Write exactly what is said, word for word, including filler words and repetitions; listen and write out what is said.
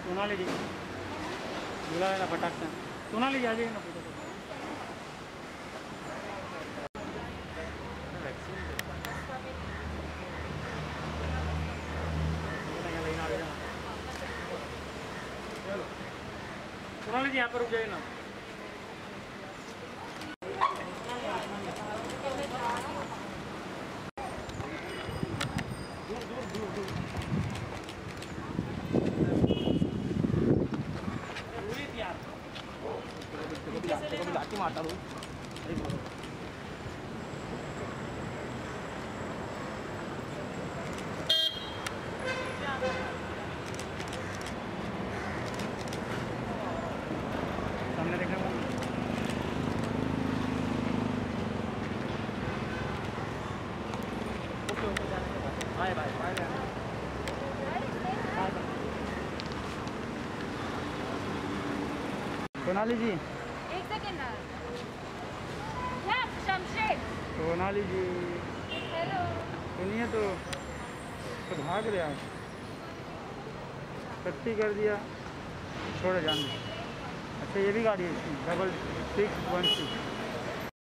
सोनाली जी बुला लेना फटाक से। सोनाली जी आ जाइए ना फोटो। सोनाली जी यहाँ पर रुक जाइए ना। दूर दूर दूर दूर लाठी मारता हूँ। सामने देखना bye bye bye. Sonali ji एक सेकेंड ना। शमशेर। सोनाली जी हेलो। सुनिए तो, तो भाग रहा सत्ती कर दिया, छोड़ जान। अच्छा ये भी गाड़ी है डबल सिक्स वन सिक्स।